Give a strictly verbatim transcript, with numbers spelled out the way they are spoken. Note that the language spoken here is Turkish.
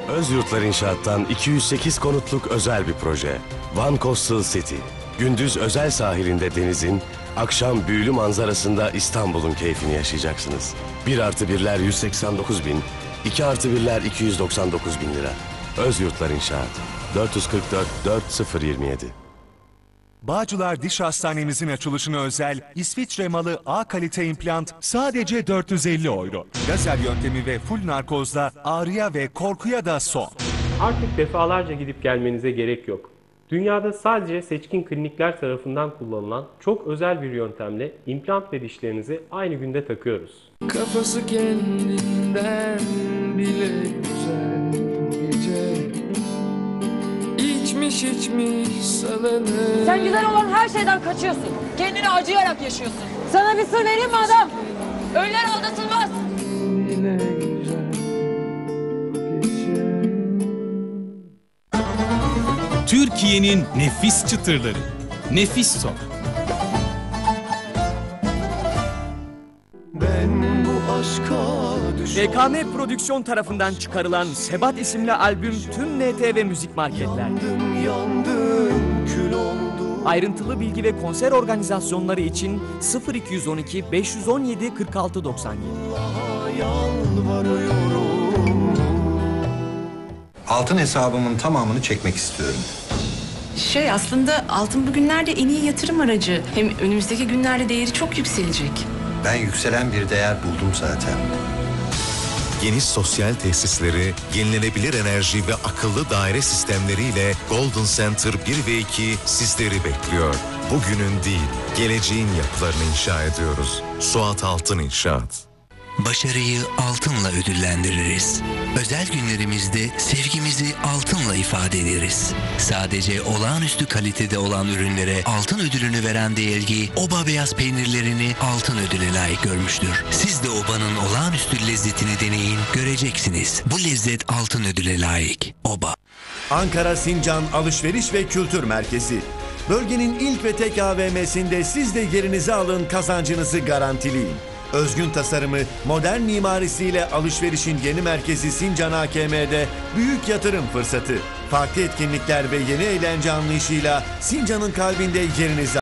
Özyurtlar İnşaat'tan iki yüz sekiz konutluk özel bir proje. One Coastal City. Gündüz özel sahilinde denizin, akşam büyülü manzarasında İstanbul'un keyfini yaşayacaksınız. bir artı birler yüz seksen dokuz bin, iki artı birler iki yüz doksan dokuz bin lira. Özyurtlar İnşaat. dört yüz kırk dört dört sıfır yirmi yedi. Bağcılar Diş Hastanemizin açılışına özel İsviçre malı A kalite implant sadece dört yüz elli euro. Lazer yöntemi ve full narkozla ağrıya ve korkuya da son. Artık defalarca gidip gelmenize gerek yok. Dünyada sadece seçkin klinikler tarafından kullanılan çok özel bir yöntemle implant ve dişlerinizi aynı günde takıyoruz. Kafası kendinden bile güzel gece. İçmiş içmiş salını. Sen güzel olan her şeyden kaçıyorsun. Kendini acıyarak yaşıyorsun. Sana bir sır vereyim mi adam? Ölüler aldatılmaz. Bile güzel gece. Türkiye'nin nefis çıtırları. Nefis Tok. Ben bu aşka düştüm. E K M Prodüksiyon tarafından çıkarılan Sebat isimli albüm tüm N T ve müzik marketlerde. Yandım yandım kül oldum. Ayrıntılı bilgi ve konser organizasyonları için sıfır iki yüz on iki beş yüz on yedi kırk altı doksan yedi. Allah'a yalvarıyorum. Altın hesabımın tamamını çekmek istiyorum. Şey aslında altın bugünlerde en iyi yatırım aracı. Hem önümüzdeki günlerde değeri çok yükselecek. Ben yükselen bir değer buldum zaten. Geniş sosyal tesisleri, yenilenebilir enerji ve akıllı daire sistemleriyle Golden Center bir ve iki sizleri bekliyor. Bugünün değil, geleceğin yapılarını inşa ediyoruz. Suat Altın İnşaat. Başarıyı altınla ödüllendiririz. Özel günlerimizde sevgimizi altınla ifade ederiz. Sadece olağanüstü kalitede olan ürünlere altın ödülünü veren D L G, Oba beyaz peynirlerini altın ödüle layık görmüştür. Siz de Oba'nın olağanüstü lezzetini deneyin, göreceksiniz. Bu lezzet altın ödüle layık. Oba. Ankara Sincan Alışveriş ve Kültür Merkezi. Bölgenin ilk ve tek A V M'sinde siz de yerinizi alın, kazancınızı garantileyin. Özgün tasarımı, modern mimarisiyle alışverişin yeni merkezi Sincan A K M'de büyük yatırım fırsatı. Farklı etkinlikler ve yeni eğlence anlayışıyla Sincan'ın kalbinde yerinizi